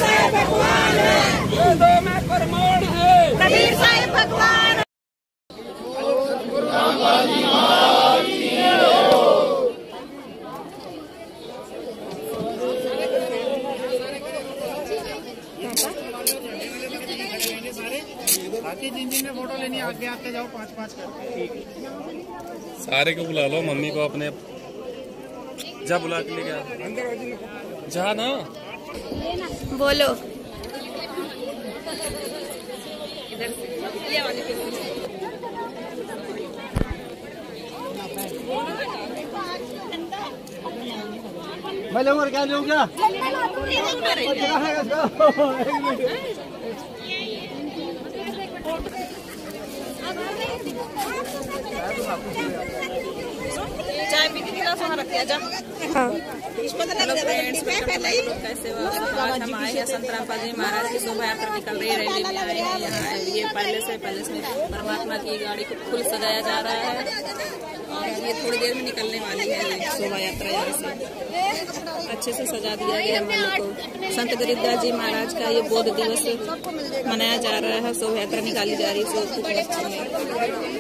वेदों में प्रमाण है कबीर साहिब भगवान। बाकी जिन फोटो लेनी आगे आते जाओ 5-5 करके। सारे को बुला लो, मम्मी को अपने जा बुला के लेके आ जा ना। बोलो मैं लूँगा क्या लूँ क्या? चाय पीती थी वहाँ रख दिया जा। हेलो फ्रेंड्स, कैसे हो? आज हम आए हैं संतराम पाजी महाराज की शोभा यात्रा निकल रही है, रैली में आए हैं यहाँ। ये पैलेस में परमात्मा की गाड़ी को फुल सजाया जा रहा है और ये थोड़ी देर में निकलने वाली है शोभा यात्रा यहाँ से। अच्छे से सजा दिया गया हम लोग को। संत गरीबदास जी महाराज का ये बोध दिवस मनाया जा रहा है, शोभा यात्रा निकाली जा रही है।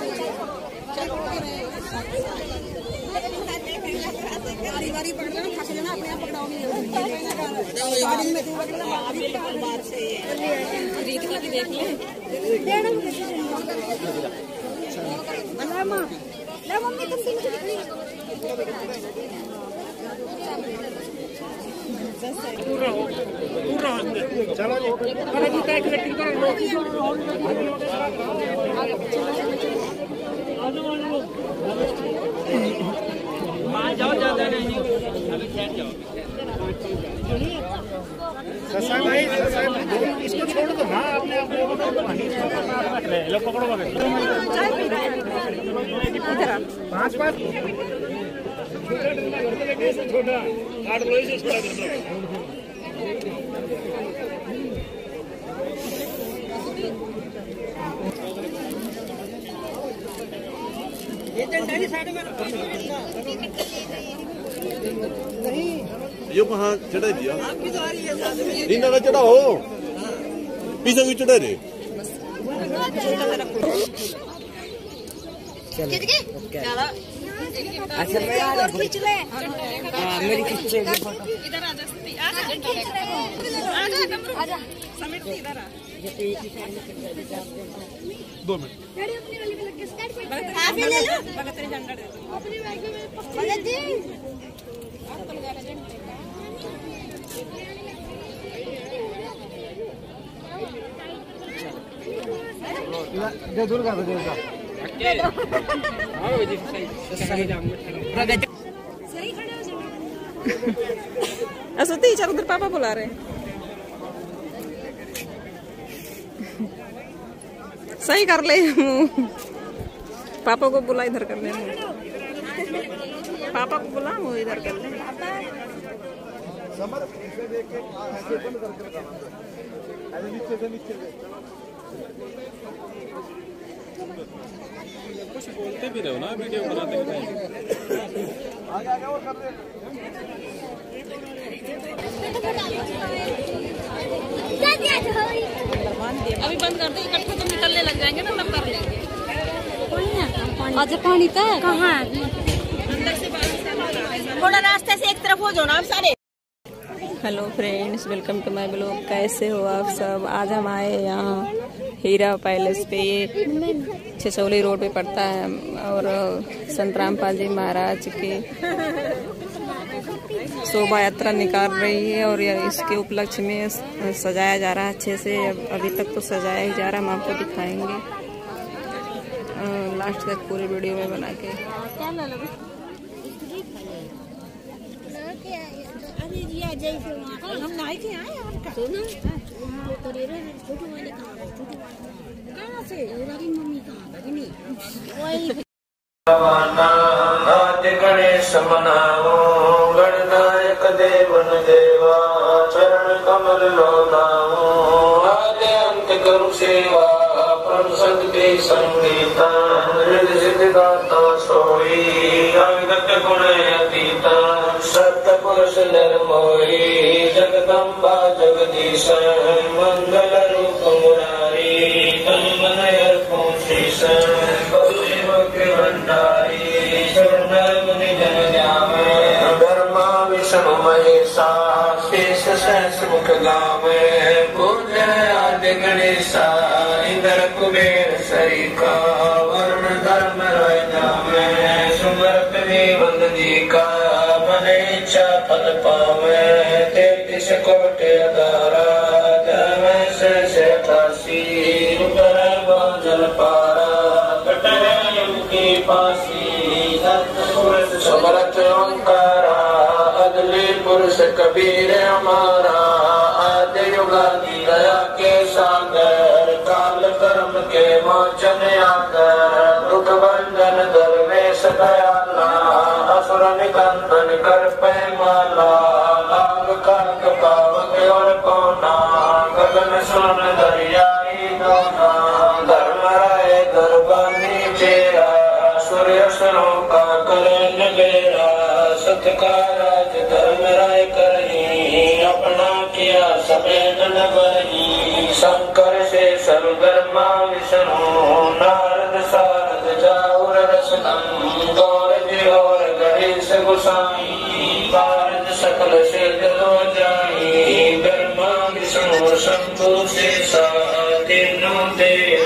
रीतिका भी देख ले। जाओ ज्यादा नहीं, अभी ठहर जाओ। भाई इसको छोड़ दो ना, आपने पकड़ो 5-5 छोटा 8 लोई से छोटा कर दो। ये कहाँ चढ़ा दिया? इन ना चढ़ाओ, पीछे भी चढ़ा रे। खींच ले। मेरी खींचे इधर आजा समेट इधर आ। 2 मिनट ले लो। तेरे झंडा दे दो अपनी बैग में। दे दूर का दे दूर असुती चल उधर, पापा बुला रहे हैं। सही कर ले मुँह, पापा को बुला इधर कर ले, पापा को बुला मुँह इधर कर ले। कुछ बोलते भी रहो ना वीडियो बनाते हुए। अभी बंद कर दो, इकट्ठे तो निकलने लग जाएंगे ना, तब कर लेंगे। आज पानी था कहाँ? थोड़ा रास्ते से एक तरफ हो जाओ ना आप सारे। Hello friends, welcome to my blog. कैसे हो आप सब? आज हम आए यहाँ हीरा पैलेस पे, ये छछौली रोड पे पड़ता है और संतराम पाजी महाराज की शोभा यात्रा निकाल रही है और इसके उपलक्ष्य में सजाया जा रहा है अच्छे से। अभी तक तो सजाया ही जा रहा है, हम आपको दिखाएंगे लास्ट तक पूरे वीडियो में बना के। हम नहाई के आए गणेश मनाओ गणनायक देवन देवा चरण कमल लोनाओ आदि अंत करु सेवा परम सत्य संगीता हृदय सिद्धाता सोई अविगत गुण अतीता सत पुरुष निर्मोही जगदम्बा जगदीश मंगल रूप मुरारी तन्मय भंडारी शरण मुनि जन जामे ब्रह्मा विष्णु महेशा शेष सहस मुख गावे पूज्य आदि गणेशा इंद्र कुबेर सरिका वरुण धर्म राय जामे सुमरत वंद जी का मने इच्छा फल पावे 33 कोटि अदारा धर्म से तासी जल पारा कटयम की पासी समरथ ओंकारा अगले पुरुष कबीर हमारा आदि युगादि दया के सागर काल कर्म के मोचन आगर दुख भंजन धर्मेश दयाला असुर निकंदन कर पैमाला लाभ काक पावक और कोना गगन सुन दरियाई दोना धर्म राय दरबानी चेरा सूर्य सरों का करे नगेरा सत का राज धर्म राय करही अपना किया समेत न बरही शंकर से सर्वधर्मा विष्णु नारद सारद जाऊर रसनम गौर जी और गणेश गोसाई भारत सकल से हो जाई ब्रह्मा विष्णु शंभु शेषा तीनों देव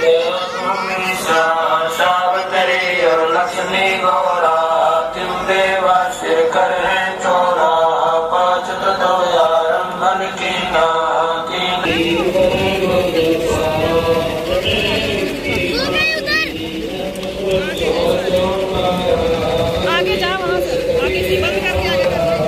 सावतरी और लक्ष्मी गौरा तिम देवा सिर कर है चोरा 5 तो आरंभन की नाती आगे जा वहाँ से आगे से बंद करके आगे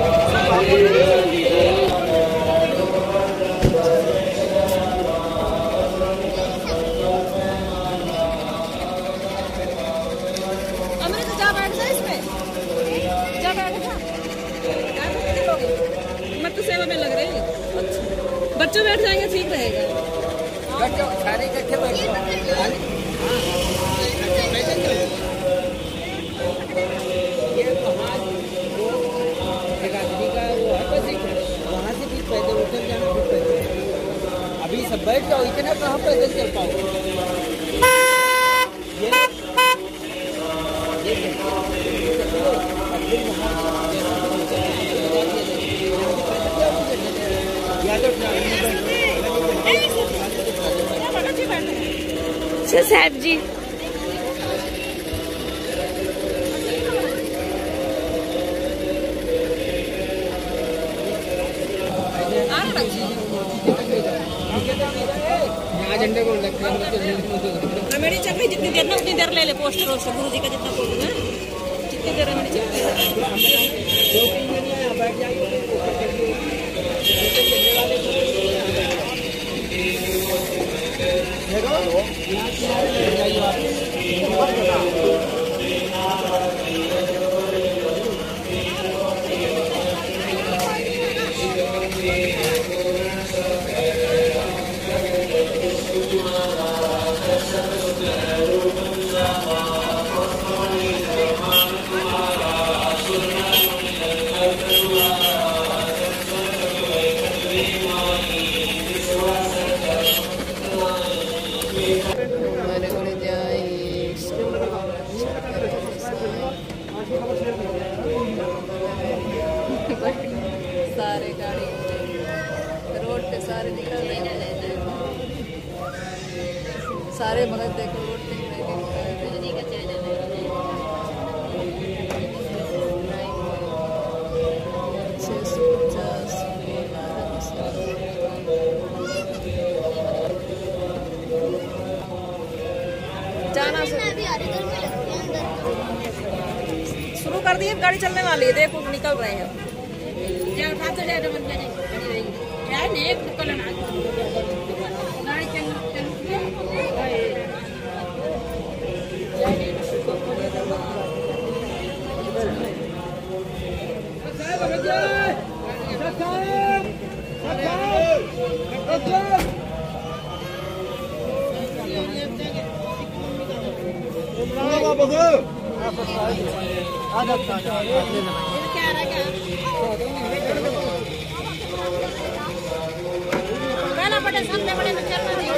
अमृत जा बैठ जा इसमें जा बैठ जा मत तो सेवा में लग रही है बच्चों बैठ जाएंगे ठीक रहेगा बच्चों सारे इकट्ठे बैठ वहाँ से भी पैदल उतर जाना फिर पैदल अभी सब बैठ जाओ इतना कहाँ पैदल चल पाओ साहब जी झंडे को मेरी चक्री जितनी देर ना उतनी देर ले ले पोस्टर वोस्टर गुरु जी का जितना फोटो है जितनी देर मेरी चक्री सारे गाड़ी रोड पे सारे निकल रहे हैं सारे मगर देखो रोड पे जाना शुरू कर दिए गाड़ी चलने वाली है देखो निकल रहे हैं बड़े सामने बड़े बच्चे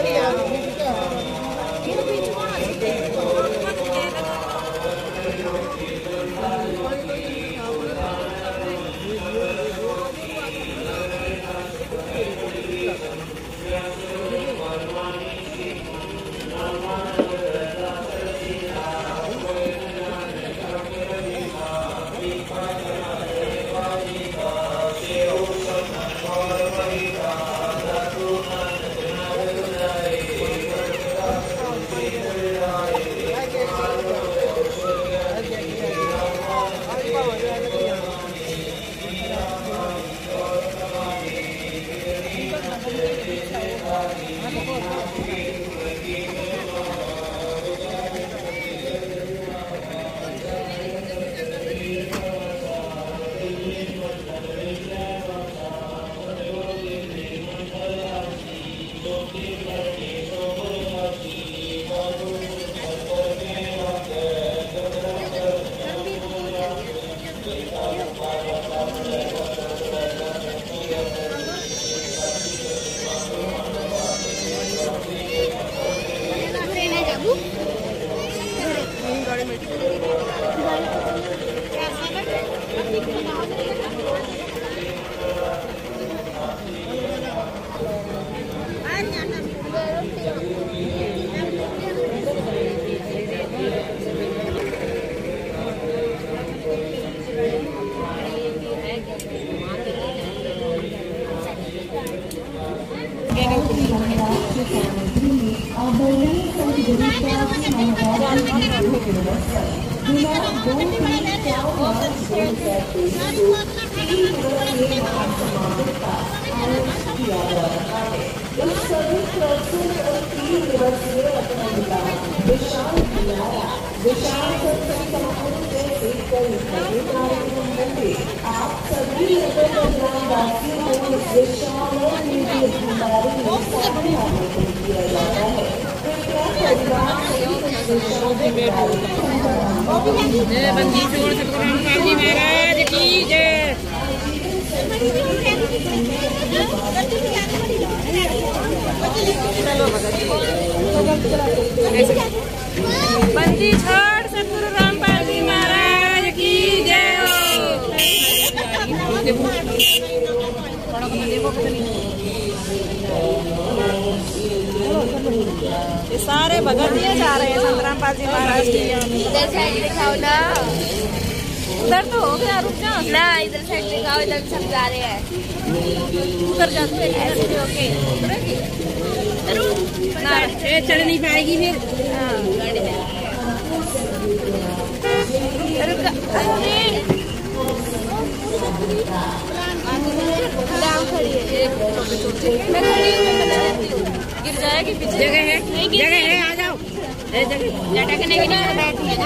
बंदी छोड़ सतगुरु रामपाल जी महाराज की जय हो। ये सारे भगत दिए जा रहे हैं संत रामपाल जी महाराज के। इधर साइड दिखाओ ना, उधर तो हो गया, रुक जा ना इधर साइड दिखाओ, इधर सब जा रहे हैं। उधर जा तू ऐसे ओके ना चढ़ नहीं पाएगी फिर। गिर जाएगी पीछे। जगह है, जगह है, आ जाओ। लटकने की नहीं बैठी है ना,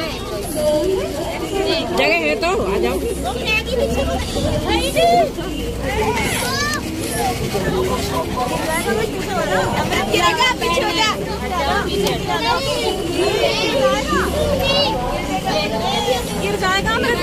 जगह है तो आ जाओ। गिरेगा पीछे हो जा। गिर जाएगा मेरे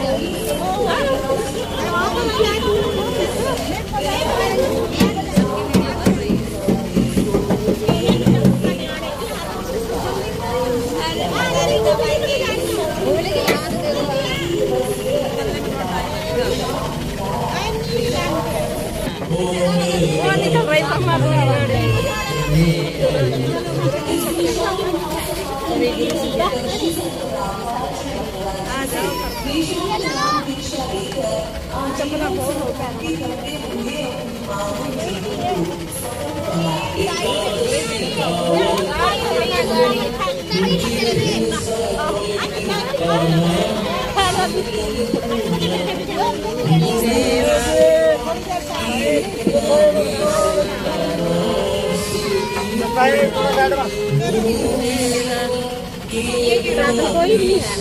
कोई नहीं है।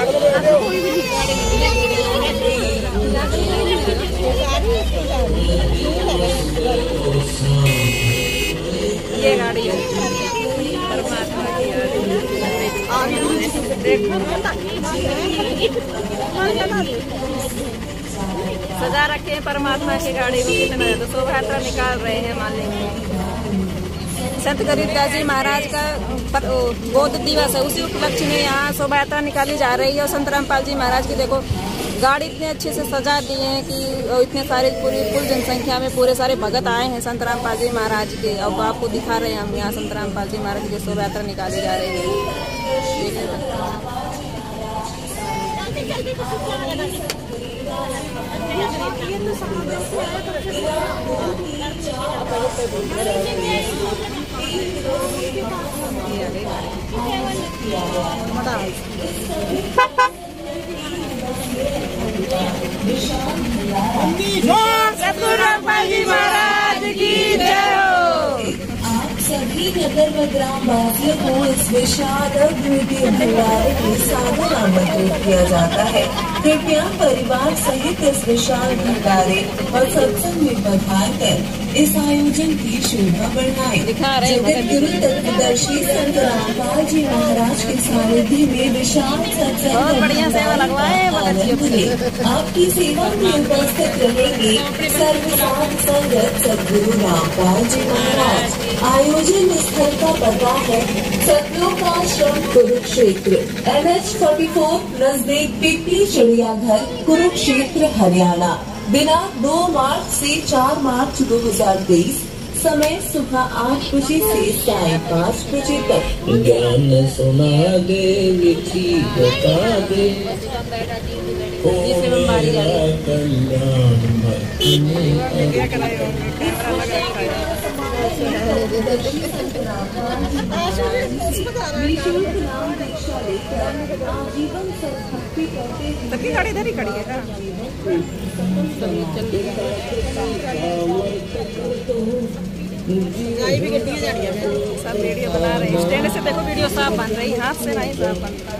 ये गाड़ी है परमात्मा की गाड़ी। देखो सजा रखे हैं परमात्मा की गाड़ी को, कितना ज्यादा शोभा यात्रा निकाल रहे हैं। मान लीजिए संत गरीबदास जी महाराज का बौद्ध दिवस है, उसी उपलक्ष्य में यहाँ शोभा यात्रा निकाली जा रही है। और संत रामपाल जी महाराज की देखो गाड़ी इतने अच्छे से सजा दिए हैं कि इतने सारे पूरी फुल जनसंख्या में पूरे सारे भगत आए हैं संत रामपाल जी महाराज के। अब आपको दिखा रहे हैं हम यहाँ संत रामपाल जी महाराज की शोभा यात्रा निकाली जा रही है। सतगुरु रामपाल जी महाराज की जय हो। आप सभी नगर व ग्राम वासियों को इस विशाल अद्वितीय भंडारे के सादर आमंत्रित किया जाता है। कृपया परिवार सहित इस विशाल भंडारे और सत्संग में पधार कर इस आयोजन की शोभा बढ़ाएं। जगत गुरु तत्वदर्शी संत रामपाल जी महाराज के सानिध्य में विशाल सत्संग आपकी सेवा में उपस्थित रहेंगे सर्वसाध संगत सतगुरु रामपाल जी महाराज। आयोजन स्थल का पता है सतलोकाश्रम कुरुक्षेत्र, NH44 नजदीक पिपली चिड़ियाघर, कुरुक्षेत्र, हरियाणा। दिनांक 2 मार्च से 4 मार्च 2023। समय सुबह 8 बजे से साढ़े 5 बजे तक। ज्ञान सुना दे, विधि बता दे, सबकी गाड़ी इधर ही खड़ी है ना। सब वीडियो बना रहे हैं, स्टैंड से देखो वीडियो साफ बन रही, हाथ से नहीं साफ बनता।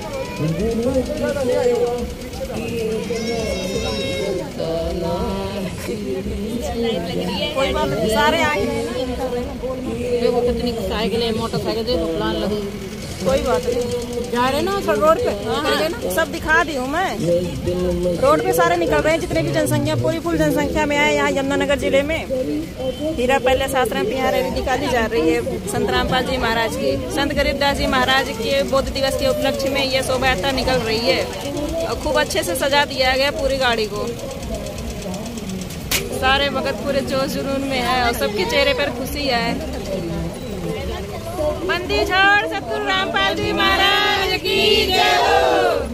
कोई बात नहीं, सारे आए हैं ना। देखो कितनी साइकिलें, मोटरसाइकिल देखो प्लान लगी। कोई बात नहीं, जा रहे ना रोड पे ना, सब दिखा दी हूँ मैं। रोड पे सारे निकल रहे हैं, जितने भी जनसंख्या पूरी फुल जनसंख्या में आए यहाँ यमुनानगर जिले में। हीरा पैलेस आश्रम यहाँ रैली निकाली जा रही है संत रामपाल जी महाराज की। संत गरीबदास जी महाराज के बौद्ध दिवस के उपलक्ष्य में यह शोभा यात्रा निकल रही है और खूब अच्छे से सजा दिया गया पूरी गाड़ी को। सारे भगत पूरे जोश जुनून में है और सबके चेहरे पर खुशी है। बंदी छोड़ सतगुरु रामपाल जी महाराज की जय हो।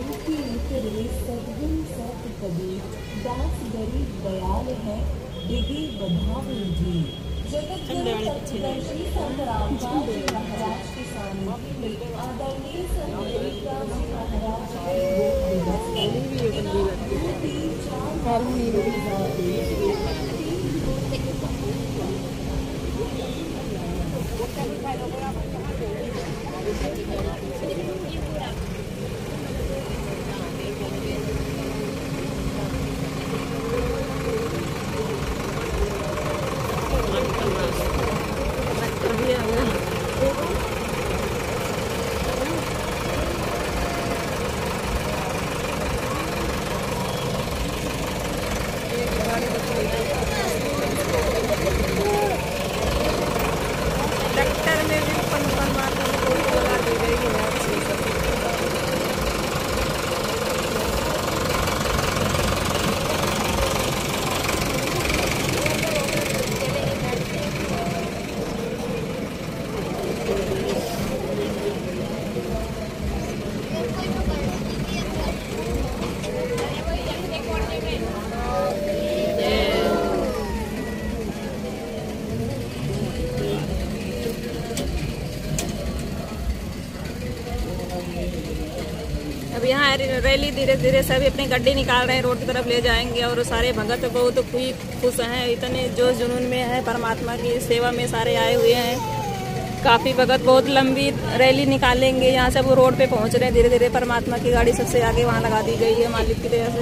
अब यहाँ रैली धीरे धीरे सभी अपनी गड्डी निकाल रहे हैं, रोड की तरफ ले जाएंगे। और सारे भगत बहुत खुश हैं, इतने जोश जुनून में है, परमात्मा की सेवा में सारे आए हुए हैं। काफ़ी भगत बहुत लंबी रैली निकालेंगे यहाँ से। वो रोड पे पहुँच रहे हैं धीरे धीरे। परमात्मा की गाड़ी सबसे आगे वहाँ लगा दी गई है मालिक की तरह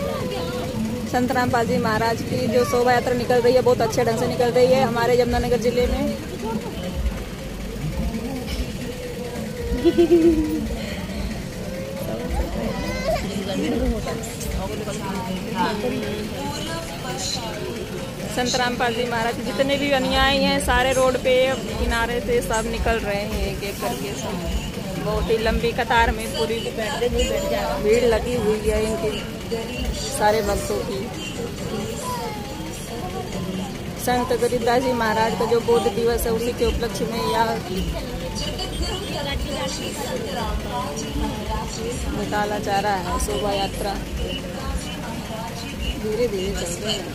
से। संत रामपाल जी महाराज की जो शोभा यात्रा निकल रही है बहुत अच्छे ढंग से निकल रही है हमारे यमुनानगर जिले में। संत रामपाल जी महाराज जितने भी अनुयायी हैं सारे रोड पे किनारे से सब निकल रहे हैं एक एक करके सब। बहुत ही लंबी कतार में पूरी भीड़ लगी हुई है इनके सारे भक्तों की। संत गरीबदास जी महाराज का जो बौद्ध दिवस है उसी के उपलक्ष्य में यह निकाला जा रहा है शोभा यात्रा। धीरे धीरे चल रहे हैं।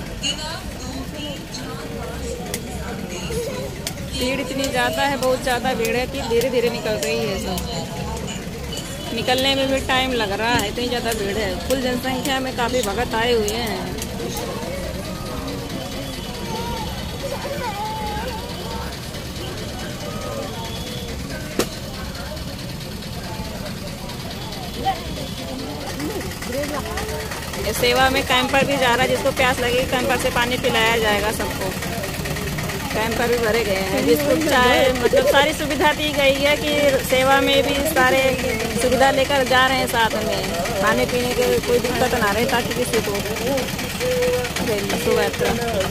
भीड़ इतनी ज़्यादा है, बहुत ज़्यादा भीड़ है कि धीरे धीरे निकल रही है सब। निकलने में भी टाइम लग रहा है, इतनी ज़्यादा भीड़ है। कुल जनसंख्या में काफ़ी भक्त आए हुए हैं। ये सेवा में कैंपर भी जा रहा है, जिसको प्यास लगेगी कैंपर से पानी पिलाया जाएगा सबको। कैंपर भी भरे गए हैं, जिसको चाहे मतलब सारी सुविधा दी गई है कि सेवा में भी सारे सुविधा लेकर जा रहे हैं साथ में। खाने पीने के कोई दिक्कत ना रहे ताकि किसी को शोभा यात्रा।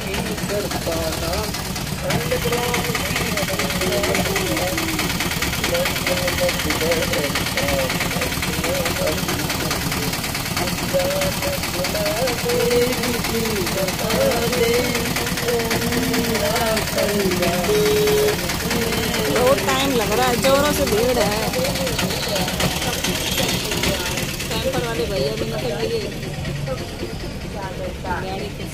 बहुत टाइम लग रहा है, जोरों से भीड़ है। कैंपर वाले भैया भी निकल गए गाड़ी के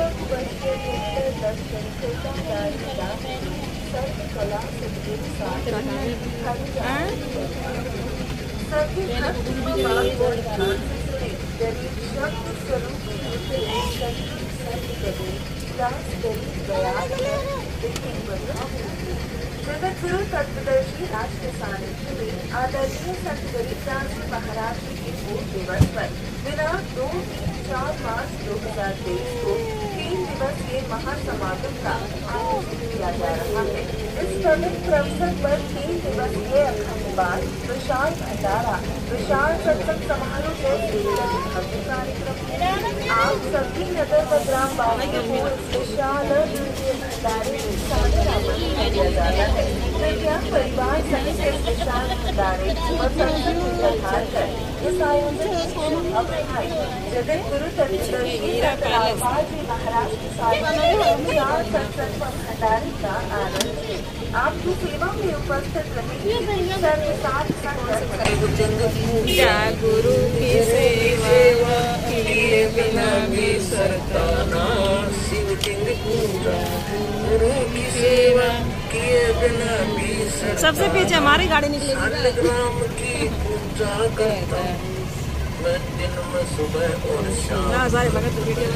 जगत गुरु तत्वदर्शी राष्ट्र सानिध्य में आदरणीय संत गरीबदास जी महाराज जी के पूर्ण दिवस पर दिनांक 2-4 मार्च 2023 को 3 दिवसीय महासमागम का आयोजन किया जा रहा है। इस पवित्र अवसर पर 3 दिवसीय अखंड पाठ, विशाल भंडारा, विशाल सत्संग समारोह जैसे भव्य कार्यक्रम आप सभी नगर व ग्राम वासियों को विशाल भंडारे में शामिल आमंत्रित किया जाता है। कृपया परिवार सहित इस विशाल भंडारे और सत्संग में पधार कर इस आयोजन की शोभा बढ़ाएं। जगत गुरु तत्वदर्शी संत रामपाल जी महाराज के साथ विशाल सत्संग व भंडारे का आनंद लें। आपकी सेवा में उपस्थित रहेंगे सर्वसाध गुरु की सेवा किए बिना भी सरताना, शिव किंग पूजा गुरु की सेवा किए बिना भी सरताना। सबसे पीछे हमारी गाड़ी निकलेगी। राम की पूजा करता मैं दिन में सुबह और शाम। सारे भगत वीडियो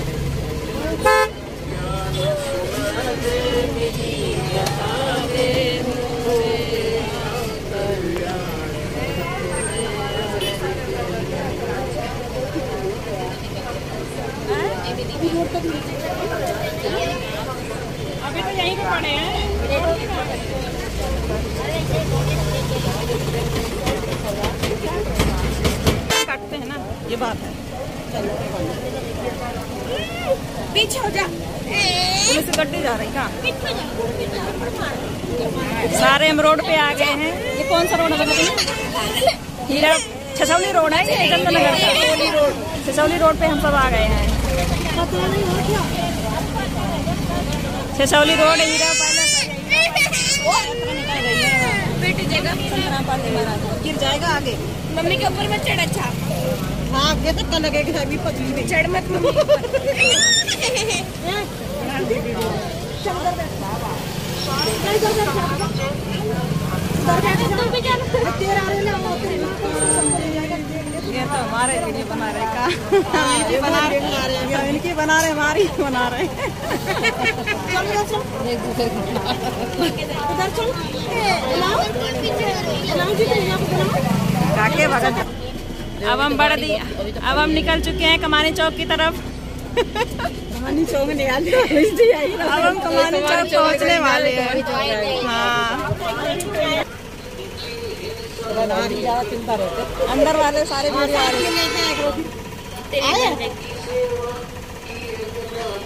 अभी तो यहीं पे पड़े हैं। काटते हैं ना, ये बात है। पीछे हो जा। पुलिस गड्डी जा रही कहाँ? सारे हम रोड पे आ गए हैं। ये कौन सा रोड है? हीरा छछौली रोड है ये चंद्रनगर का। छछौली रोड पे हम सब आ गए हैं। छछौली रोड हीरा बेटी जगह गिर जाएगा आगे। मम्मी के ऊपर मत चढ़। अच्छा हाँ आगे धक्का लगेगा, अभी पतली में चढ़ मत मम्मी ये तो हमारे वीडियो बना रहे का इनकी बना रहे हमारी बना रहे काके भगत। अब हम अब हम निकल चुके हैं कमानी चौक की तरफ। कमानी चौक नहीं अब हम कमानी चौक पहुँचने वाले हैं। हाँ चिंता रहते अंदर वाले सारे वीडियो आ रहे हैं।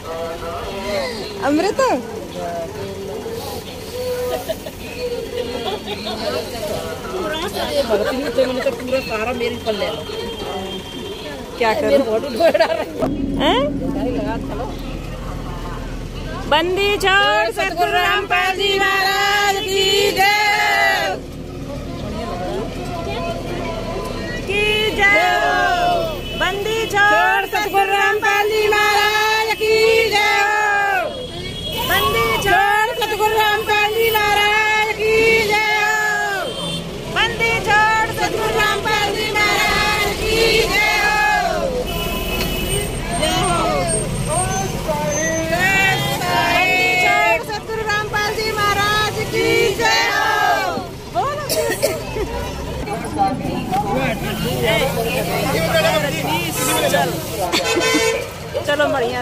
अमृत मैंने तो पूरा सारा मेरी पर ले लो। क्या करूं? बंदी छोड़ सतगुरु रामपाल जी महाराज की जय बंदी छोड़ सतगुरु रामपाल जी महाराज की जय बंदी छोड़ सतगुरु रामपाल जी महाराज की जय बंदी छोड़ सतगुरु रामपाल जी महाराज की जय सतगुरु रामपाल जी महाराज की जय चलो बढ़िया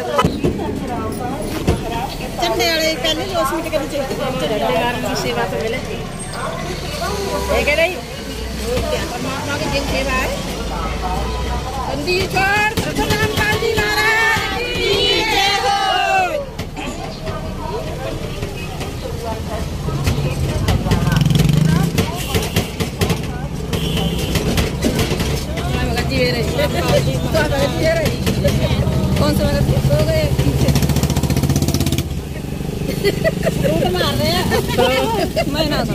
झंडे वाले पहले जो उसमें करनी चाहिए की सेवा तो मिले ठीक है नहीं परमात्मा की जिन सेवा है बंदी छोड़ सतगुरु रामपाल जी महाराज की जय हो। कौन सा हो गए पीछे मार रहे हैं मैं ना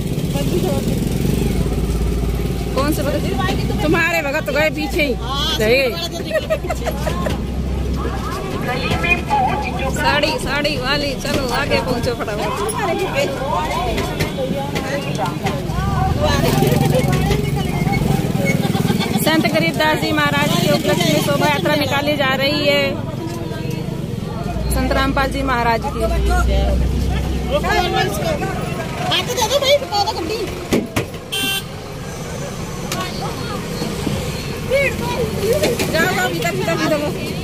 कौन से भगत तुम्हारे भगत तो गए पीछे ही साड़ी साड़ी वाली चलो आगे पहुंचो फटाफट। संत गरीबदास जी महाराज के उपलक्ष्य में शोभा यात्रा निकाली जा रही है संत रामपाल जी महाराज की। जाओ भीतर भीतर भीतर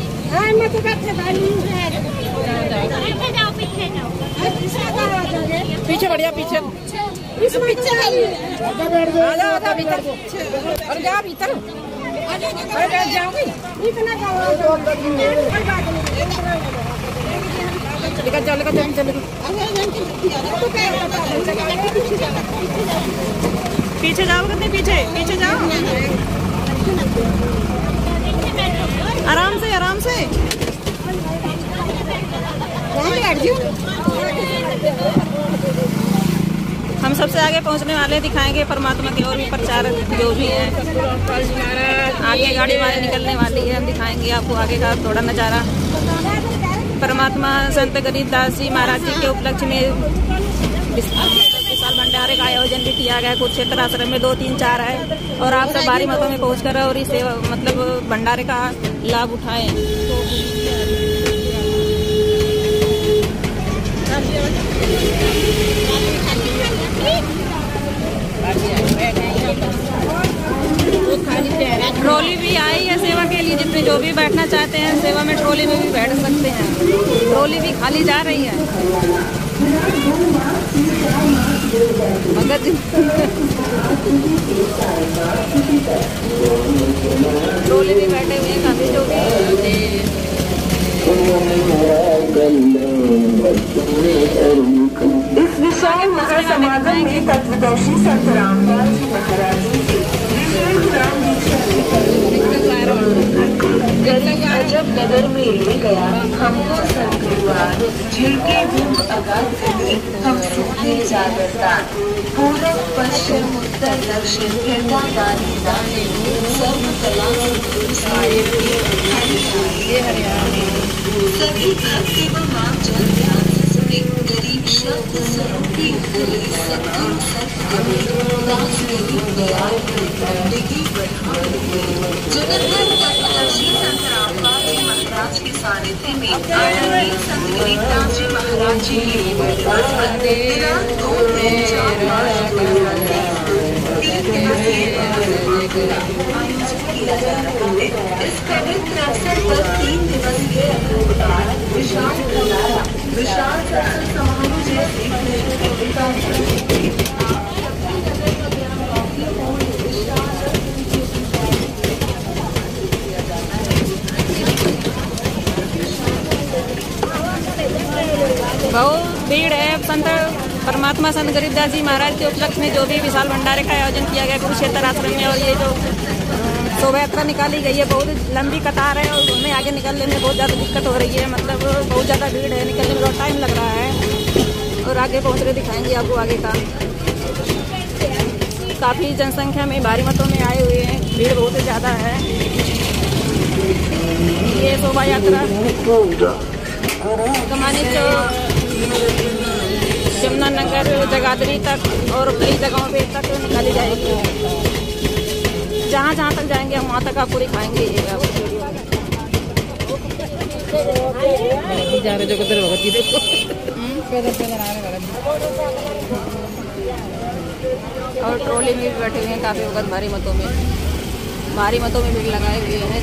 पीछे बढ़िया पीछे पीछे आ जाओ भीतर और जाओ भीतर पीछे जाओ कितने पीछे पीछे जाओ आराम से आराम से हम सबसे आगे पहुंचने वाले दिखाएंगे परमात्मा के और भी प्रचारक जो भी हैं। आगे गाड़ी वाले निकलने वाली है हम दिखाएंगे आपको आगे का थोड़ा नज़ारा। परमात्मा संत गरीबदास जी महाराज जी के उपलक्ष्य में विशाल भंडारे का आयोजन भी किया गया कुरुक्षेत्र आश्रम में 2, 3, 4 है और आप सब भारी मतों में पहुंचकर और इस मतलब भंडारे का लाभ उठाएं। ट्रॉली भी आई है सेवा के लिए, जितने जो भी बैठना चाहते हैं सेवा में ट्रॉली में भी बैठ सकते हैं। ट्रॉली भी खाली जा रही है मगर ट्रॉली भी बैठे हुए हैं काफी जो भी। इस विशाल महासमागम में तत्वदर्शी संत रामपाल जी महाराज अजब नगर में ले गया हमको सतगुरुवार झिड़के धूप अगाध से हम सूखे जागरदान पूर्व पश्चिम उत्तर दक्षिण हृदय दानी दाने सर्व कला सभी भक्त एवं आप जन ध्यान से सुने गरीब शब्द स्वरूपी सतगुरु सतगुरु दास देवी दयाल जिंदगी बढ़ाने जगन्नाथ तत्वदर्शी संत रामपाल जी महाराज के सानिध्य में आदरणीय संत गरीबदास जी महाराज जी की दिनांक 2, 3, 4, 5 किया जा रहा है। इस पवित्र अवसर पर 3 दिवसीय विशाल भंडारा विशाल सत्संग समारोह जैसे परमात्मा संत गरीबदास जी महाराज के उपलक्ष्य में जो भी विशाल भंडारे का आयोजन किया गया कुरुक्षेत्र आश्रम में, और ये जो शोभा यात्रा निकाली गई है, बहुत लंबी कतार है और हमें आगे निकलने में बहुत ज़्यादा दिक्कत हो रही है। मतलब बहुत ज़्यादा भीड़ है, निकलने में बहुत टाइम लग रहा है। और आगे पहुँच रहे दिखाएंगे आपको आगे का। काफ़ी जनसंख्या में भारी मतों में आए हुए हैं, भीड़ बहुत ज़्यादा है। ये शोभा यात्रा कमानी चौक, यमुनानगर, जगाधरी तक और कई जगहों पे तक निकाली जाएगी। जहाँ जहाँ तक जाएंगे हम वहाँ तक आपको दिखाएंगे। ये जा रहे जो किधर भगत जी देखो और ट्रॉली में भी बैठे हुए हैं काफ़ी वक्त भारी मतों में भीड़ लगाए हुए हैं।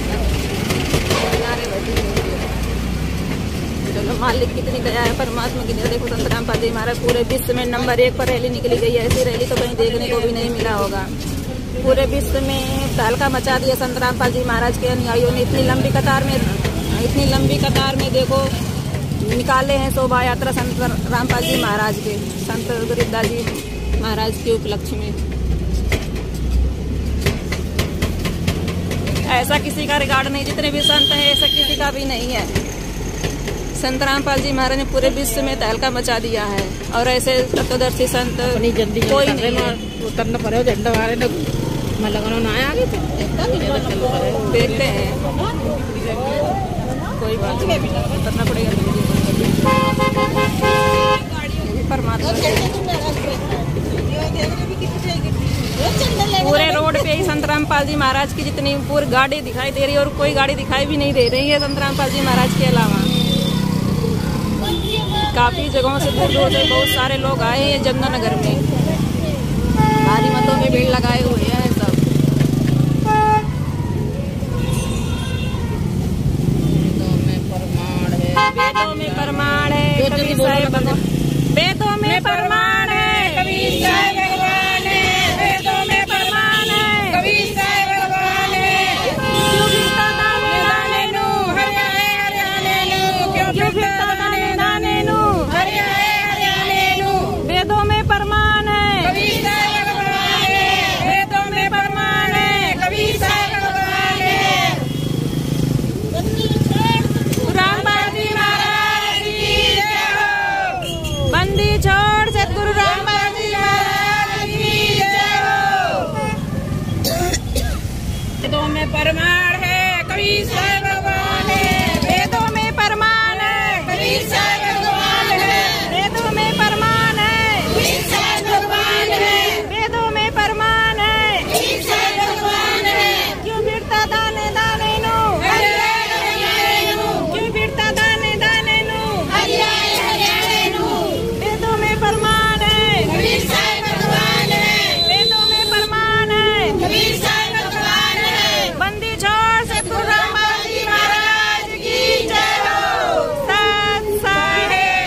चलो मालिक कितनी दया है, परमात्मा की दया। देखो संत रामपाल जी महाराज पूरे विश्व में नंबर 1 पर रैली निकली गई है। ऐसी रैली तो कहीं देखने को भी नहीं मिला होगा। पूरे विश्व में तहलका मचा दिया संत रामपाल जी महाराज के अनुयायियों ने। इतनी लंबी कतार में देखो निकाले हैं शोभा यात्रा संत रामपाल जी महाराज के, संत गरीबदास जी महाराज के उपलक्ष्य में। ऐसा किसी का रिकॉर्ड नहीं, जितने भी संत हैं ऐसा किसी का भी नहीं है। संत रामपाल जी महाराज ने पूरे विश्व में तहलका मचा दिया है और ऐसे तत्वदर्शी संत कोई नहीं है। उतरना पड़े झंडा वाले ने लगाना आया आगे देखते हैं, कोई बात नहीं, उतरना पड़ेगा। परमात्मा पूरे रोड पे ही संत रामपाल जी महाराज की जितनी पूरी गाड़ी दिखाई दे रही है और कोई गाड़ी दिखाई भी नहीं दे रही है संत रामपाल जी महाराज के अलावा। काफी जगहों से दूर दूर से बहुत सारे लोग आए हैं यमुनानगर में, भारी मतों में भीड़ लगाए हुए हैं सब। वेदों में प्रमाण है, कबीर साहिब वेदों में प्रमाण है, कबीर साहिब भगवान है। वेदों में प्रमाण है, कबीर साहिब भगवान है। क्यों फिरता दाने दाने नू हरियाणे नू, क्यों फिरता दाने दाने नू हरियाणे नू। वेदों में प्रमाण है, कबीर साहिब भगवान है। वेदों में प्रमाण है, कबीर साहिब भगवान है। रामपाल जी महाराज की जय हो। बंदी छोड़ सतगुरु रामपाल जी महाराज की जय हो। वेदों में प्रमाण है, कबीर साहिब भगवान है। वेदों में प्रमाण है, कबीर साहिब भगवान है। वेदों में प्रमाण है, कबीर साहिब भगवान है। वेदों में प्रमाण है, कबीर साहिब भगवान है। क्यों फिरता दाने दाने नू हरियाणे नू, क्यों फिरता दाने दाने नू हरियाणे नू। वेदों में प्रमाण है, कबीर साहिब भगवान है। वेदों में प्रमाण है, कबीर साहिब भगवान है। बंदी छोड़ सतगुरु रामपाल जी महाराज की जय हो। सत साहिब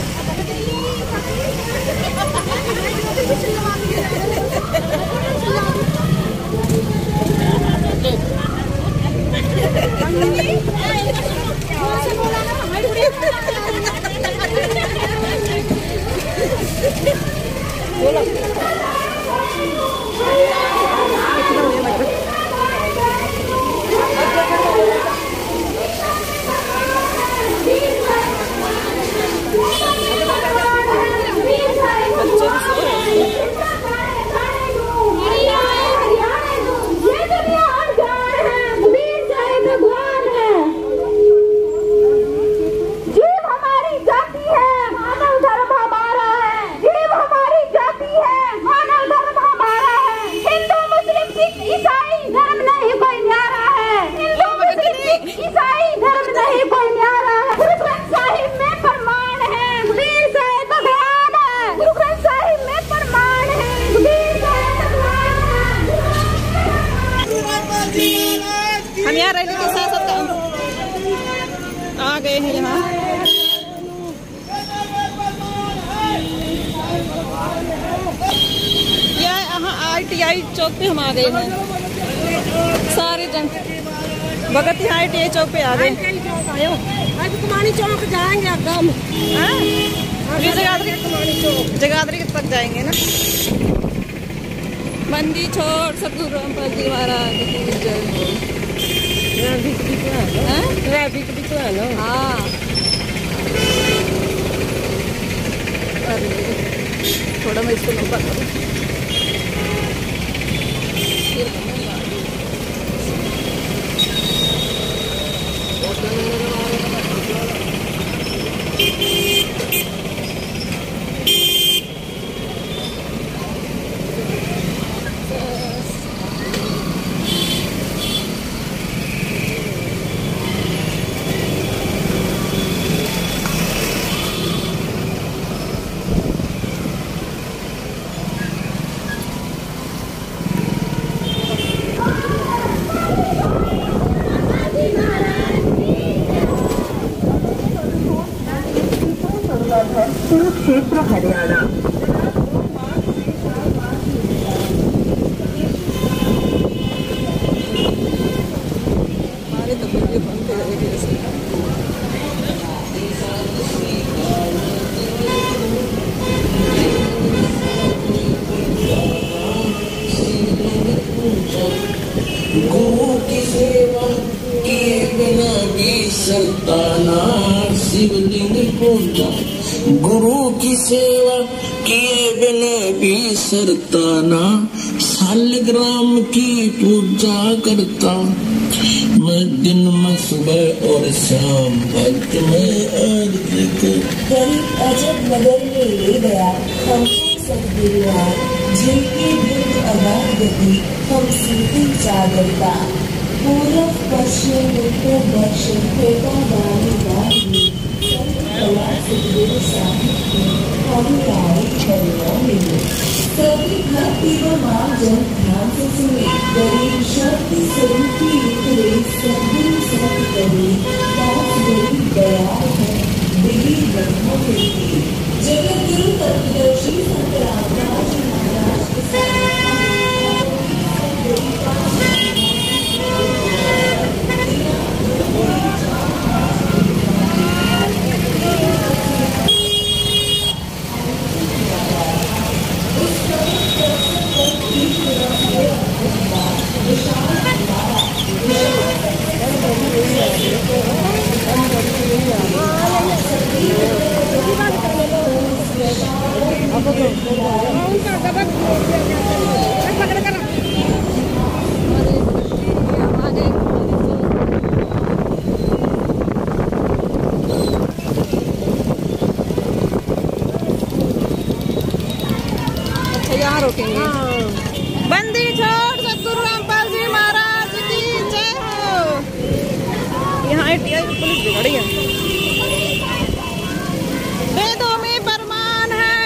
हम यहाँ रैली के साथ साथ आ गए हैं। यहाँ ITI चौक पे हम आ गए हैं। सारे जन भगत यहाँ ITI चौक पे आ गए। कुमानी चौक जाएंगे अब हम। जगाधरी तक जाएंगे ना। बंदी छोड़ सतगुरु रामपाल जी महाराज की जय हो। ट्रैफिक भी तो है ना। हाँ थोड़ा मैं इसको लंबा करूँ। कुरुक्षेत्र हरियाणा। हमारे तो वीडियो बनते रहेगी ऐसे। गुरु की सेवा किए बिना भी सरताना शिवलिंग पूजा। गुरु की सेवा किए बिना भी सरताना शालिग्राम की पूजा करता। मैं दिन में सुबह और शाम भक्त में अर्घ्य करता। अजब नगर में ले गया हमको सतगुरु जिनकी बिंद अगाध गति हम सीधी चादरता। पूरब पश्चिम उत्तर दक्षिण फेटा दानी दानी कला सतगुरु साहिब की हम आए करुणा मिले। सभी भक्ति व मार्जन ध्यान से सुने। गरीब शक्ति स्वरूप की उतरे सतगुरु सत करे। दास गरीब दयाल है दिली ब्रह्म मिलती। जगत गुरु तत्वदर्शी संत रामदास जी महाराज के यहाँ रोकेंगे। बंदी छोड़ सतगुरु रामपाल जी महाराज की जय हो। यहाँ पुलिस भी खड़ी है। वेदों में फरमान है,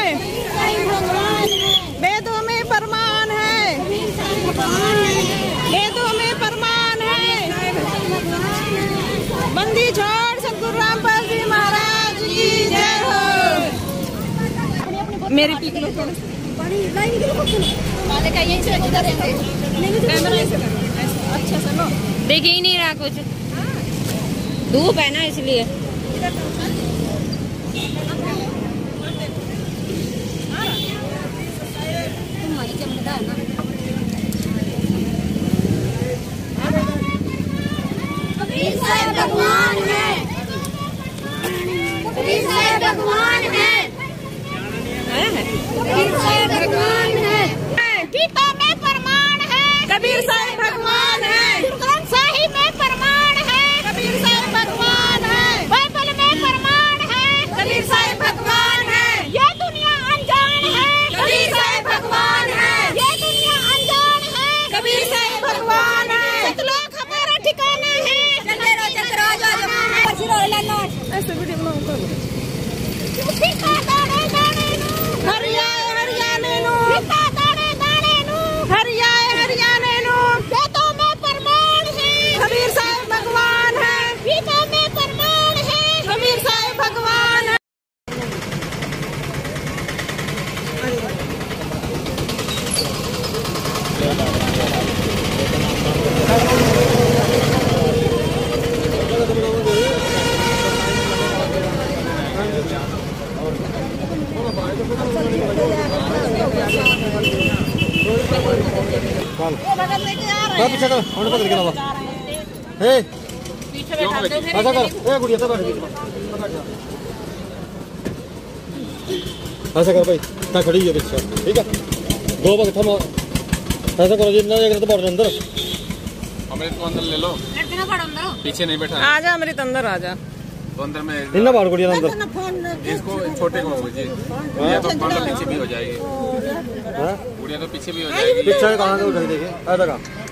वेदों में फरमान है, वेदों में फरमान है। बंदी छोड़ सतगुरु रामपाल जी महाराज की जय हो। मेरी पीक लो थोड़ा। अच्छा सुनो देख ही नहीं रहा कुछ। धूप है ना इसलिए। भगवान है, भगवान है, भगवान है। गीता में प्रमाण है, कबीर साहिब भगवान है। साहिब में प्रमाण है, कबीर साहिब भगवान है। बाइबल में प्रमाण है, कबीर साहिब भगवान है। ये दुनिया अनजान है, कबीर साहिब भगवान है। ये दुनिया अनजान है, कबीर साहिब भगवान है। सतलोक हमारा ठिकाना है। ऐसे वीडियो बनाओ। दाने दाने हरियाणा पीछे कर होने पकड़ के लावा हे पीछे बैठा दो फिर ऐसा कर ए गुड़िया तो बैठ ऐसा कर भाई ना खड़ी है पीछे ठीक है दो बस थम ऐसा करो जितना जगह तो बैठ अंदर अमृत को अंदर ले लो पीछे नहीं बैठा आ जा अमृत अंदर आ जा तो अंदर में इतना बाढ़ गुड़िया अंदर इसको छोटे को जी गुड़िया तो पीछे भी हो जाएगी गुड़िया तो पीछे भी हो जाएगी पीछे कहाँ से उठाई देखे ऐसा का